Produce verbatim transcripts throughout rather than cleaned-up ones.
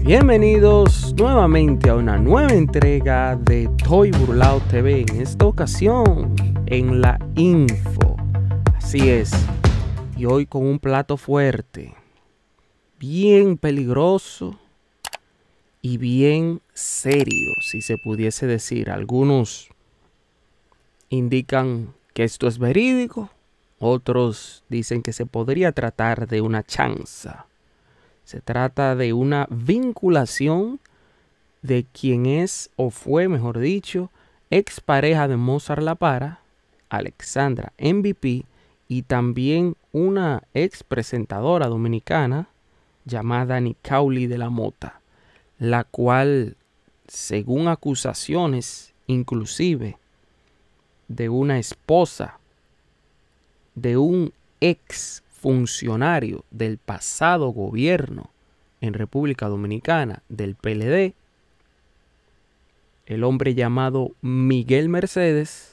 Bienvenidos nuevamente a una nueva entrega de Toy Burlao T V, en esta ocasión en la info. Así es, y hoy con un plato fuerte, bien peligroso y bien serio, si se pudiese decir. Algunos indican que esto es verídico, otros dicen que se podría tratar de una chanza. Se trata de una vinculación de quien es o fue, mejor dicho, expareja de Mozart La Para, Alexandra M V P, y también una ex presentadora dominicana llamada Nickauli de la Mota, la cual, según acusaciones inclusive de una esposa de un ex funcionario del pasado gobierno en República Dominicana del P L D, el hombre llamado Miguel Mercedes,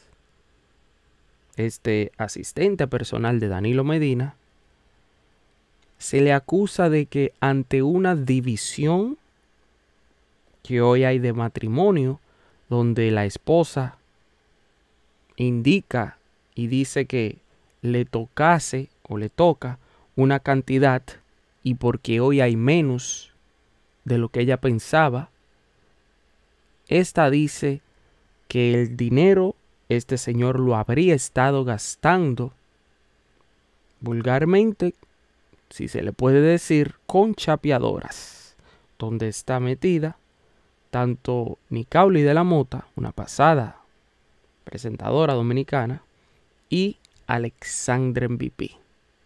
este asistente personal de Danilo Medina, se le acusa de que ante una división que hoy hay de matrimonio, donde la esposa indica y dice que le tocase o le toca una cantidad, y porque hoy hay menos de lo que ella pensaba, esta dice que el dinero este señor lo habría estado gastando, vulgarmente, si se le puede decir, con chapeadoras, donde está metida tanto Nickauli de la Mota, una pasada presentadora dominicana, y Alexandra M V P.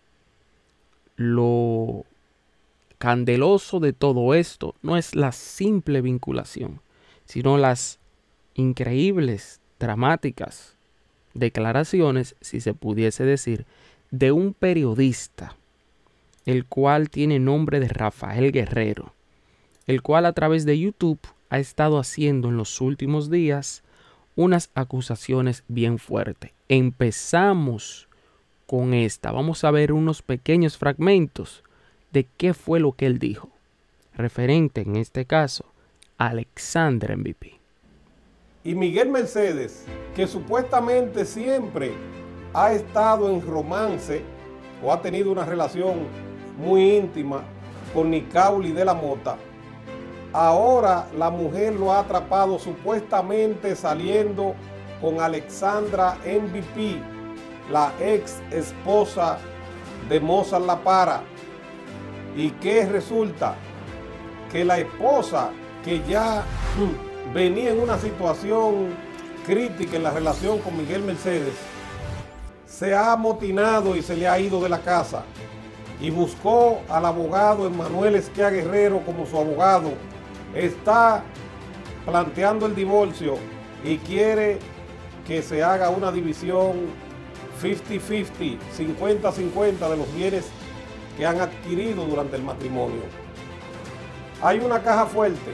Lo candeloso de todo esto no es la simple vinculación, sino las increíbles, dramáticas declaraciones, si se pudiese decir, de un periodista, el cual tiene nombre de Rafael Guerrero, el cual a través de YouTube ha estado haciendo en los últimos días unas acusaciones bien fuertes. Empezamos con esta. Vamos a ver unos pequeños fragmentos de qué fue lo que él dijo, referente en este caso a Alexandra M V P. Y Miguel Mercedes, que supuestamente siempre ha estado en romance o ha tenido una relación muy íntima con Nickauli de la Mota, ahora la mujer lo ha atrapado supuestamente saliendo con Alexandra M V P, la ex esposa de Mozart La Para. ¿Y qué resulta? Que la esposa, que ya venía en una situación crítica en la relación con Miguel Mercedes, se ha amotinado y se le ha ido de la casa y buscó al abogado Emmanuel Esquia Guerrero como su abogado. Está planteando el divorcio y quiere que se haga una división cincuenta cincuenta, cincuenta cincuenta de los bienes que han adquirido durante el matrimonio. Hay una caja fuerte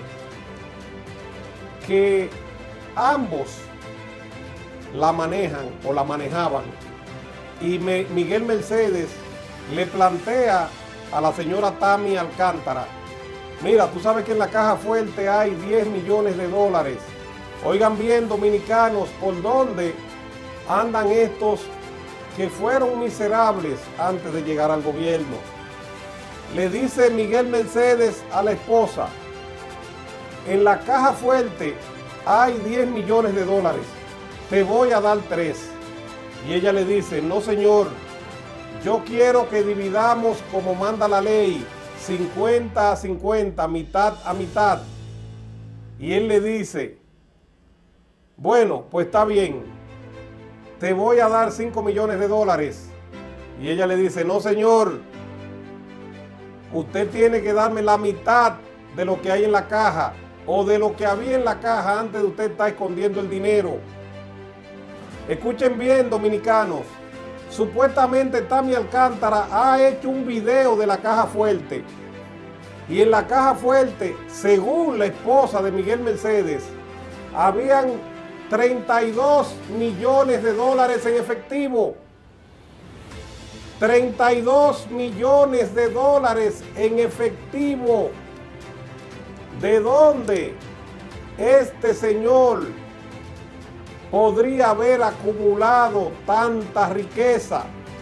que ambos la manejan o la manejaban, y me, Miguel Mercedes le plantea a la señora Tami Alcántara: mira, tú sabes que en la caja fuerte hay diez millones de dólares. Oigan bien, dominicanos, por dónde andan estos que fueron miserables antes de llegar al gobierno. Le dice Miguel Mercedes a la esposa: en la caja fuerte hay diez millones de dólares, te voy a dar tres. Y ella le dice: no señor, yo quiero que dividamos como manda la ley, cincuenta a cincuenta, mitad a mitad. Y él le dice: bueno, pues está bien, te voy a dar cinco millones de dólares. Y ella le dice: no señor, usted tiene que darme la mitad de lo que hay en la caja, o de lo que había en la caja antes de usted estar escondiendo el dinero. Escuchen bien, dominicanos. Supuestamente Tami Alcántara ha hecho un video de la caja fuerte. Y en la caja fuerte, según la esposa de Miguel Mercedes, habían treinta y dos millones de dólares en efectivo. treinta y dos millones de dólares en efectivo. ¿De dónde este señor podría haber acumulado tanta riqueza?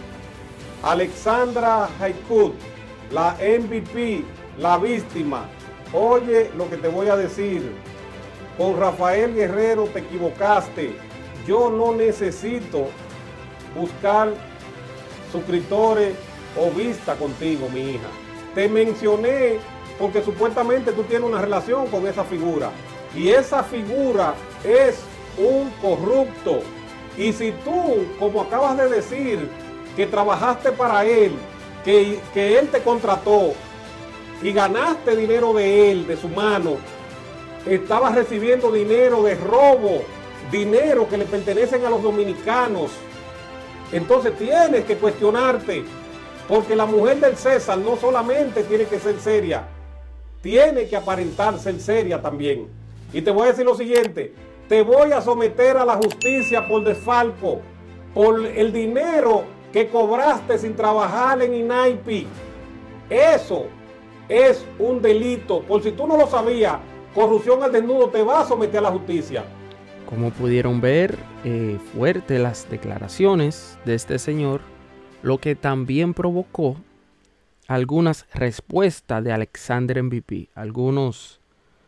Alexandra Haikut, la M V P, la víctima. Oye lo que te voy a decir. Con Rafael Guerrero te equivocaste. Yo no necesito buscar suscriptores o vista contigo, mi hija. Te mencioné porque supuestamente tú tienes una relación con esa figura. Y esa figura es un corrupto. Y si tú, como acabas de decir, que trabajaste para él, que, que él te contrató y ganaste dinero de él, de su mano, estabas recibiendo dinero de robo, dinero que le pertenecen a los dominicanos, entonces tienes que cuestionarte, porque la mujer del César no solamente tiene que ser seria, tiene que aparentar ser seria también. Y te voy a decir lo siguiente, te voy a someter a la justicia por desfalco, por el dinero que cobraste sin trabajar en INAIPI. Eso es un delito. Por si tú no lo sabías, corrupción al desnudo, te va a someter a la justicia. Como pudieron ver, eh, fuertes las declaraciones de este señor, lo que también provocó algunas respuestas de Alexandra M V P, algunos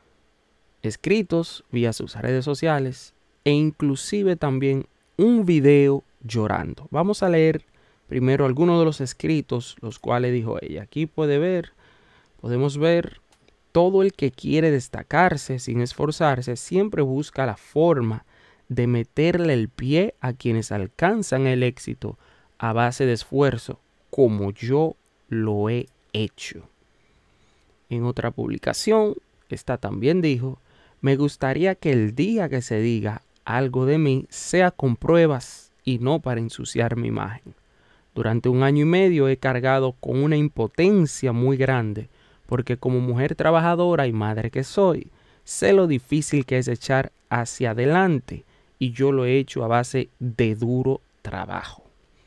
escritos vía sus redes sociales e inclusive también un video llorando. Vamos a leer primero algunos de los escritos, los cuales dijo ella. Aquí puede ver, podemos ver, todo el que quiere destacarse sin esforzarse siempre busca la forma de meterle el pie a quienes alcanzan el éxito a base de esfuerzo, como yo lo he hecho. En otra publicación, esta también dijo: me gustaría que el día que se diga algo de mí sea con pruebas y no para ensuciar mi imagen. Durante un año y medio he cargado con una impotencia muy grande, porque como mujer trabajadora y madre que soy, sé lo difícil que es echar hacia adelante, y yo lo he hecho a base de duro trabajo.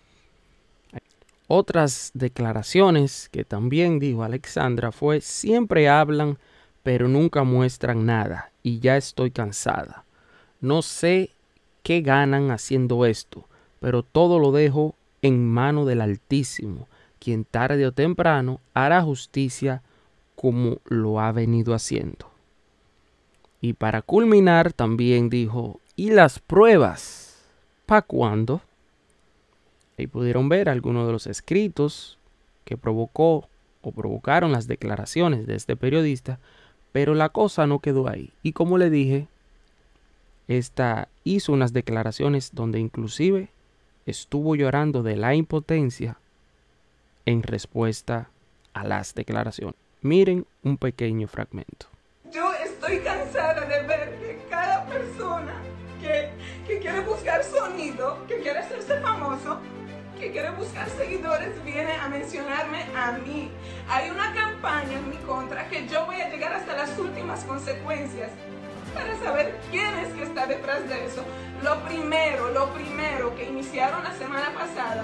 Otras declaraciones que también dijo Alexandra fue: siempre hablan pero nunca muestran nada y ya estoy cansada. No sé qué ganan haciendo esto, pero todo lo dejo en mano del Altísimo, quien tarde o temprano hará justicia como lo ha venido haciendo. Y para culminar también dijo: ¿y las pruebas? ¿Pa' cuándo? Ahí pudieron ver algunos de los escritos que provocó o provocaron las declaraciones de este periodista, pero la cosa no quedó ahí. Y como le dije, esta hizo unas declaraciones donde inclusive estuvo llorando de la impotencia en respuesta a las declaraciones. Miren un pequeño fragmento. Yo estoy cansada de ver que cada persona que, que quiere buscar sonido, que quiere hacerse famoso, que quiere buscar seguidores, viene a mencionarme a mí. Hay una campaña en mi contra que yo voy a llegar hasta las últimas consecuencias para saber quién es que está detrás de eso. Lo primero, lo primero que iniciaron la semana pasada,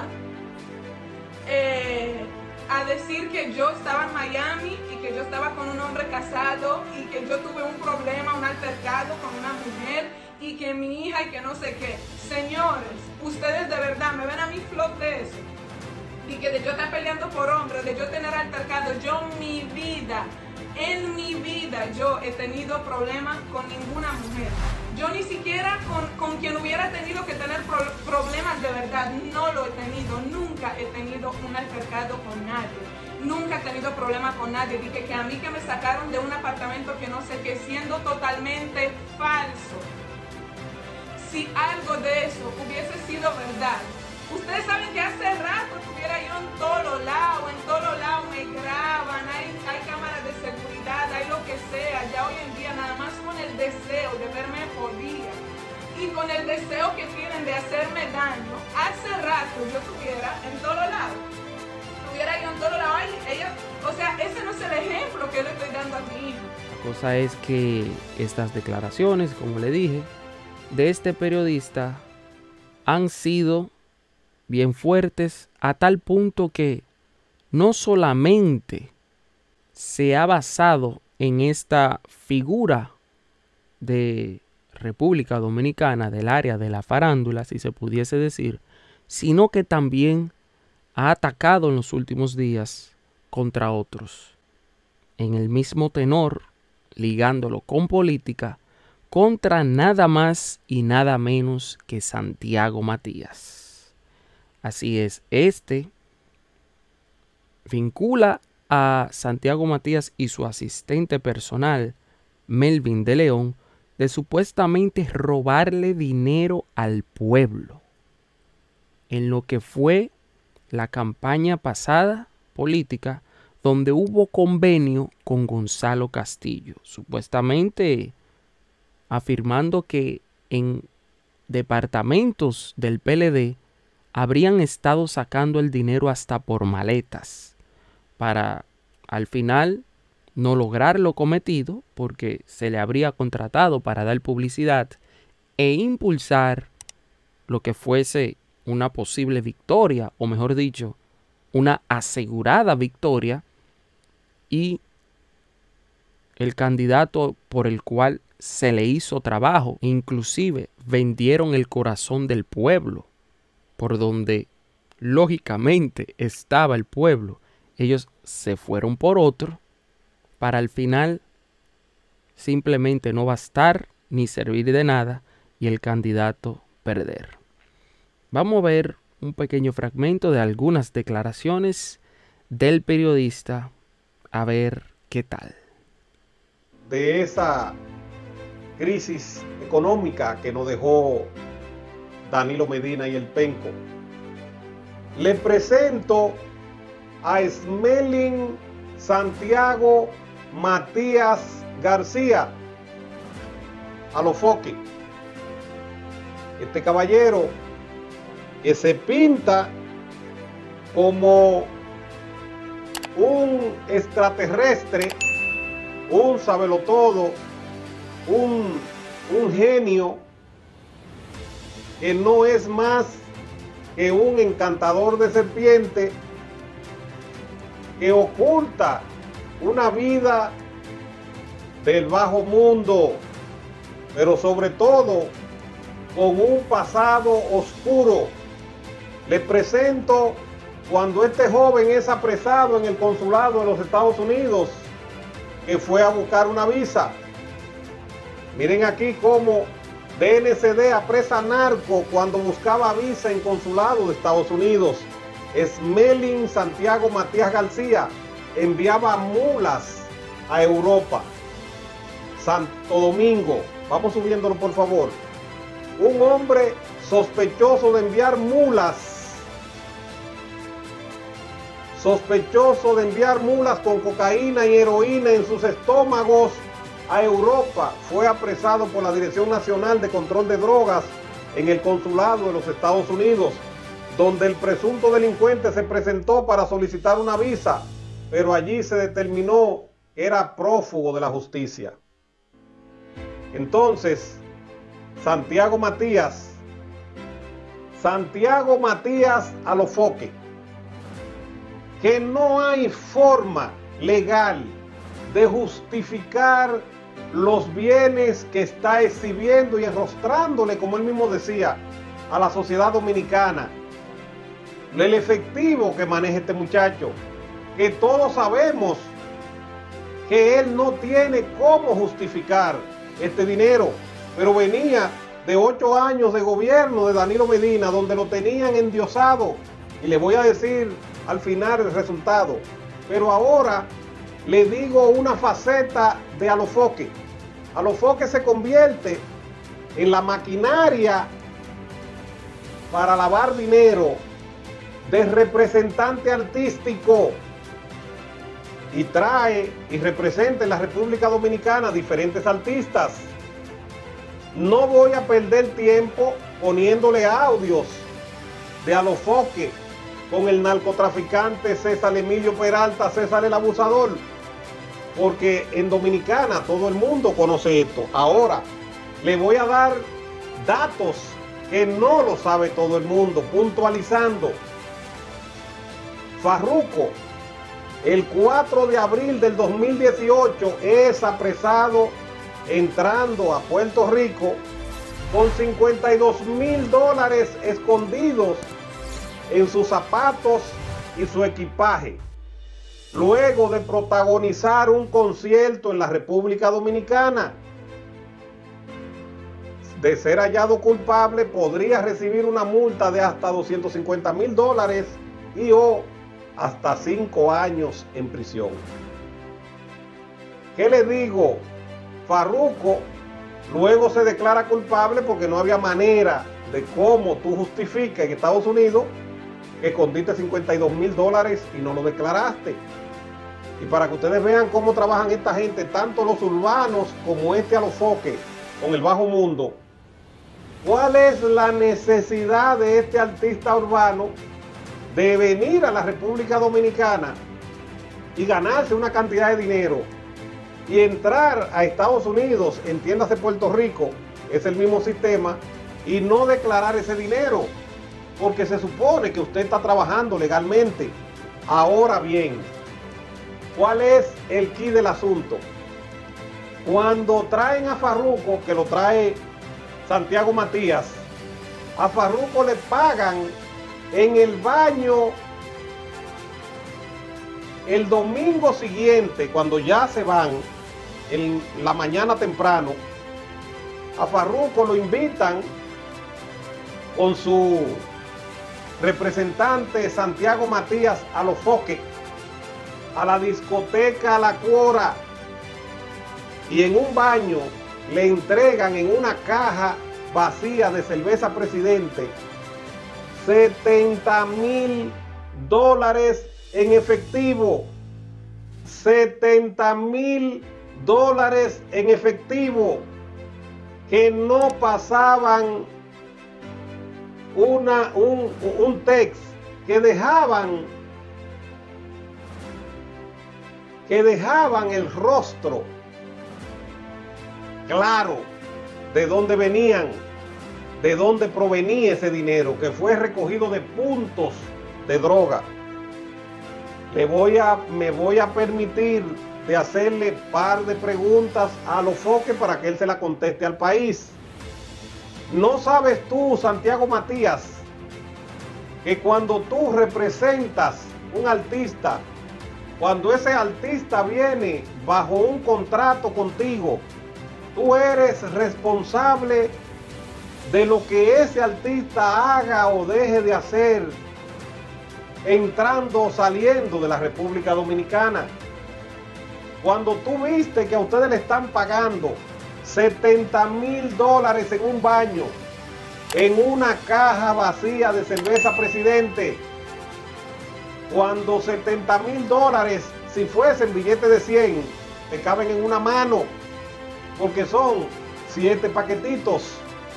eh, a decir que yo estaba en Miami y que yo estaba con un hombre casado y que yo tuve un problema, un altercado con una mujer y que mi hija y que no sé qué. Señores, ustedes de verdad me ven a mí flop de eso. Y que de yo estar peleando por hombres, de yo tener altercado, yo mi vida, en mi vida yo he tenido problemas con ninguna mujer. Yo ni siquiera con, con quien hubiera tenido que tener pro, problemas de verdad, no lo he tenido. Nunca he tenido un altercado con nadie. Nunca he tenido problemas con nadie. Dije que a mí que me sacaron de un apartamento que no sé qué, siendo totalmente falso. Si algo de eso hubiese sido verdad, ustedes saben que hace rato estuviera yo en todos lados, en todos lados me graban, hay, hay cámaras de seguridad, hay lo que sea. Ya hoy en día nada más con el deseo de verme podía y con el deseo que tienen de hacerme daño, hace rato yo estuviera en todos lados. Estuviera yo en todos lados. Ay, ella, o sea, ese no es el ejemplo que le estoy dando a mi hija. La cosa es que estas declaraciones, como le dije, de este periodista han sido bien fuertes a tal punto que no solamente se ha basado en esta figura de República Dominicana, del área de la farándula, si se pudiese decir, sino que también ha atacado en los últimos días contra otros, en el mismo tenor, ligándolo con política, contra nada más y nada menos que Santiago Matías. Así es, este vincula a Santiago Matías y su asistente personal, Melvin de León, de supuestamente robarle dinero al pueblo en lo que fue la campaña pasada política, donde hubo convenio con Gonzalo Castillo, supuestamente afirmando que en departamentos del P L D habrían estado sacando el dinero hasta por maletas, para al final no lograr lo cometido, porque se le habría contratado para dar publicidad e impulsar lo que fuese una posible victoria, o mejor dicho, una asegurada victoria, y el candidato por el cual se le hizo trabajo, inclusive vendieron el corazón del pueblo, por donde lógicamente estaba el pueblo. Ellos se fueron por otro, para al final simplemente no bastar ni servir de nada y el candidato perder. Vamos a ver un pequeño fragmento de algunas declaraciones del periodista, a ver qué tal. De esa crisis económica que nos dejó Danilo Medina y el Penco, le presento a Smelling Santiago Matías García, a los Foque. Este caballero que se pinta como un extraterrestre, un sabelotodo, un, un genio, que no es más que un encantador de serpiente, que oculta una vida del bajo mundo, pero sobre todo con un pasado oscuro. Les presento cuando este joven es apresado en el consulado de los Estados Unidos, que fue a buscar una visa. Miren aquí cómo D N C D apresa narco cuando buscaba visa en consulado de Estados Unidos. Smelling Santiago Matías García enviaba mulas a Europa. Santo Domingo, vamos subiéndolo por favor. Un hombre sospechoso de enviar mulas, sospechoso de enviar mulas con cocaína y heroína en sus estómagos a Europa, fue apresado por la Dirección Nacional de Control de Drogas en el consulado de los Estados Unidos, donde el presunto delincuente se presentó para solicitar una visa, pero allí se determinó que era prófugo de la justicia. Entonces, Santiago Matías, Santiago Matías a los Foque, que no hay forma legal de justificar los bienes que está exhibiendo y enrostrándole, como él mismo decía, a la sociedad dominicana. El efectivo que maneja este muchacho, que todos sabemos que él no tiene cómo justificar este dinero, pero venía de ocho años de gobierno de Danilo Medina, donde lo tenían endiosado, y le voy a decir al final el resultado. Pero ahora le digo una faceta de Alofoque. Alofoque se convierte en la maquinaria para lavar dinero de representante artístico, y trae y representa en la República Dominicana diferentes artistas. No voy a perder tiempo poniéndole audios de Alofoque con el narcotraficante César Emilio Peralta, César el Abusador, porque en Dominicana todo el mundo conoce esto. Ahora le voy a dar datos que no lo sabe todo el mundo, puntualizando. Farruko el cuatro de abril del dos mil dieciocho es apresado entrando a Puerto Rico con cincuenta y dos mil dólares escondidos en sus zapatos y su equipaje, luego de protagonizar un concierto en la República Dominicana. De ser hallado culpable, podría recibir una multa de hasta doscientos cincuenta mil dólares y o hasta cinco años en prisión. ¿Qué le digo? Farruko luego se declara culpable porque no había manera de cómo tú justificas en Estados Unidos que escondiste cincuenta y dos mil dólares y no lo declaraste. Y para que ustedes vean cómo trabajan esta gente, tanto los urbanos como este alofoque con el bajo mundo, ¿cuál es la necesidad de este artista urbano de venir a la República Dominicana y ganarse una cantidad de dinero y entrar a Estados Unidos, entiéndase Puerto Rico, es el mismo sistema, y no declarar ese dinero? Porque se supone que usted está trabajando legalmente. Ahora bien, ¿cuál es el quid del asunto? Cuando traen a Farruko, que lo trae Santiago Matías, a Farruko le pagan en el baño el domingo siguiente, cuando ya se van, en la mañana temprano. A Farruko lo invitan con su representante Santiago Matías Alofoque a la discoteca La Cuora, y en un baño le entregan en una caja vacía de cerveza Presidente setenta mil dólares en efectivo. setenta mil dólares en efectivo que no pasaban una, un, un text, que dejaban que dejaban el rostro claro de dónde venían, de dónde provenía ese dinero, que fue recogido de puntos de droga. Le voy a, me voy a permitir de hacerle par de preguntas a Alofoque para que él se la conteste al país. ¿No sabes tú, Santiago Matías, que cuando tú representas un artista, cuando ese artista viene bajo un contrato contigo, tú eres responsable de lo que ese artista haga o deje de hacer entrando o saliendo de la República Dominicana? Cuando tú viste que a ustedes le están pagando setenta mil dólares en un baño, en una caja vacía de cerveza Presidente, cuando setenta mil dólares, si fuesen billetes de cien, te caben en una mano, porque son siete paquetitos.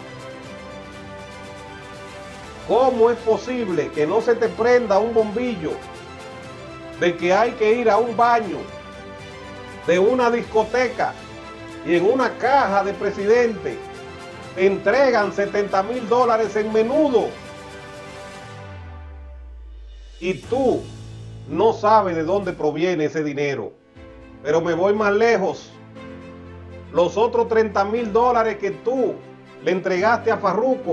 ¿Cómo es posible que no se te prenda un bombillo de que hay que ir a un baño de una discoteca y en una caja de Presidente te entregan setenta mil dólares en menudo y tú no sabes de dónde proviene ese dinero? Pero me voy más lejos. Los otros treinta mil dólares que tú le entregaste a Farruko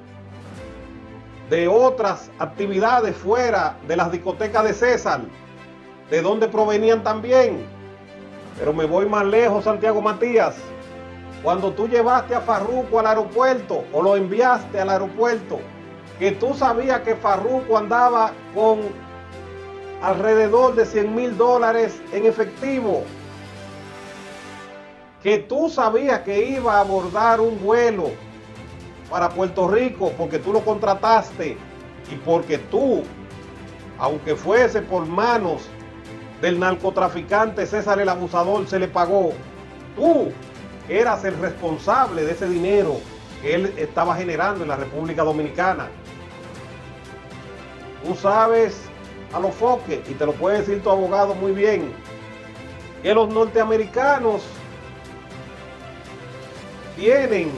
de otras actividades fuera de las discotecas de César, ¿de dónde provenían también? Pero me voy más lejos, Santiago Matías. Cuando tú llevaste a Farruko al aeropuerto o lo enviaste al aeropuerto, que tú sabías que Farruko andaba con alrededor de cien mil dólares en efectivo, que tú sabías que iba a abordar un vuelo para Puerto Rico porque tú lo contrataste y porque tú, aunque fuese por manos del narcotraficante César el Abusador, se le pagó, tú eras el responsable de ese dinero que él estaba generando en la República Dominicana. Tú sabes, Alofoque, y te lo puede decir tu abogado muy bien, que los norteamericanos tienen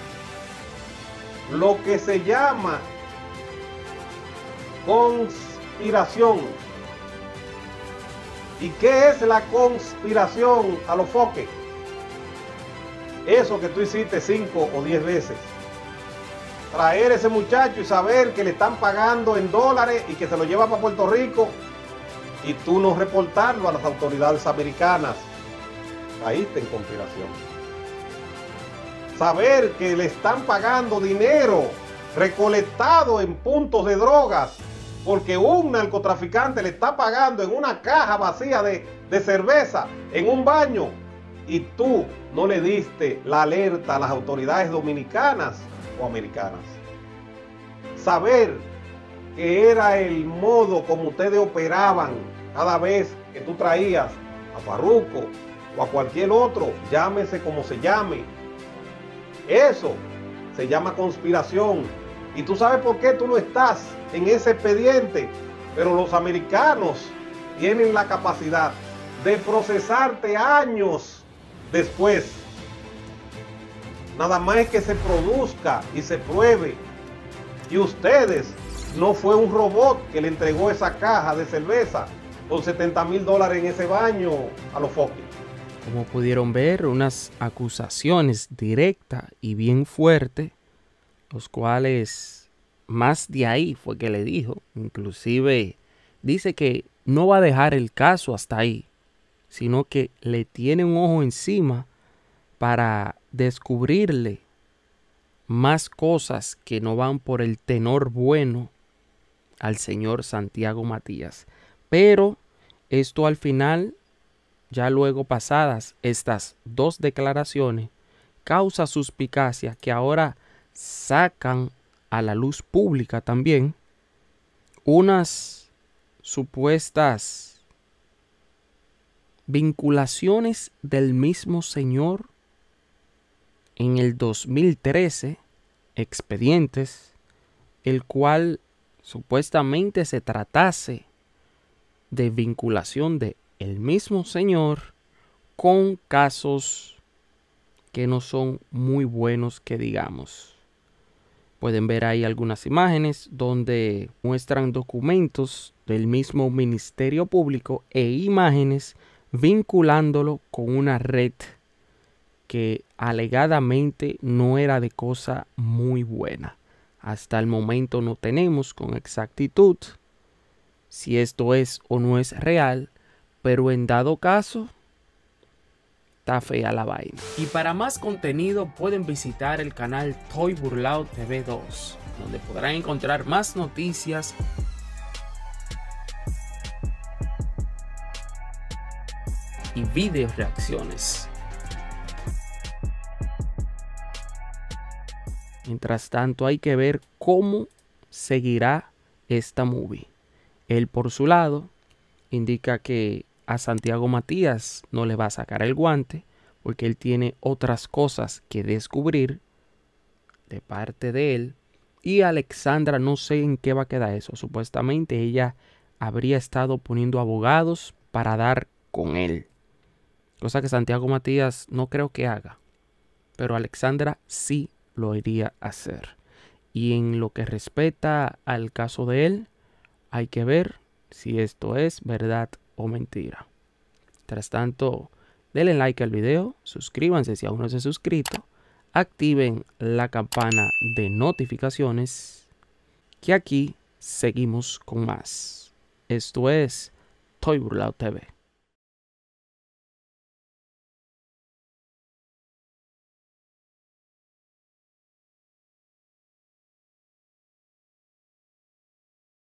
lo que se llama conspiración. ¿Y qué es la conspiración a los foques? Eso que tú hiciste cinco o diez veces. Traer a ese muchacho y saber que le están pagando en dólares y que se lo lleva para Puerto Rico y tú no reportarlo a las autoridades americanas. Caíste en conspiración. Saber que le están pagando dinero recolectado en puntos de drogas porque un narcotraficante le está pagando en una caja vacía de, de cerveza en un baño y tú no le diste la alerta a las autoridades dominicanas o americanas. Saber que era el modo como ustedes operaban cada vez que tú traías a Farruko o a cualquier otro, llámese como se llame. Eso se llama conspiración. Y tú sabes por qué tú no estás en ese expediente, pero los americanos tienen la capacidad de procesarte años después. Nada más es que se produzca y se pruebe. Y ustedes, no fue un robot que le entregó esa caja de cerveza con setenta mil dólares en ese baño a los foques. Como pudieron ver, unas acusaciones directas y bien fuertes, los cuales más de ahí fue que le dijo. Inclusive dice que no va a dejar el caso hasta ahí, sino que le tiene un ojo encima para descubrirle más cosas que no van por el tenor bueno al señor Santiago Matías. Pero esto al final, ya luego pasadas estas dos declaraciones, causa suspicacia que ahora sacan a la luz pública también unas supuestas vinculaciones del mismo señor en el dos mil trece, expedientes, el cual supuestamente se tratase de vinculación de el mismo señor con casos que no son muy buenos que digamos. Pueden ver ahí algunas imágenes donde muestran documentos del mismo Ministerio Público e imágenes vinculándolo con una red que alegadamente no era de cosa muy buena. Hasta el momento no tenemos con exactitud si esto es o no es real, pero en dado caso, está fea la vaina. Y para más contenido pueden visitar el canal Toy Burlao T V dos, donde podrán encontrar más noticias y video reacciones. Mientras tanto, hay que ver cómo seguirá esta movie. Él, por su lado, indica que a Santiago Matías no le va a sacar el guante porque él tiene otras cosas que descubrir de parte de él. Y Alexandra, no sé en qué va a quedar eso. Supuestamente ella habría estado poniendo abogados para dar con él, cosa que Santiago Matías no creo que haga, pero Alexandra sí lo iría a hacer. Y en lo que respecta al caso de él, hay que ver si esto es verdad o mentira. Mientras tanto, denle like al video, suscríbanse si aún no se han suscrito, activen la campana de notificaciones, que aquí seguimos con más. Esto es Toy Burlao T V.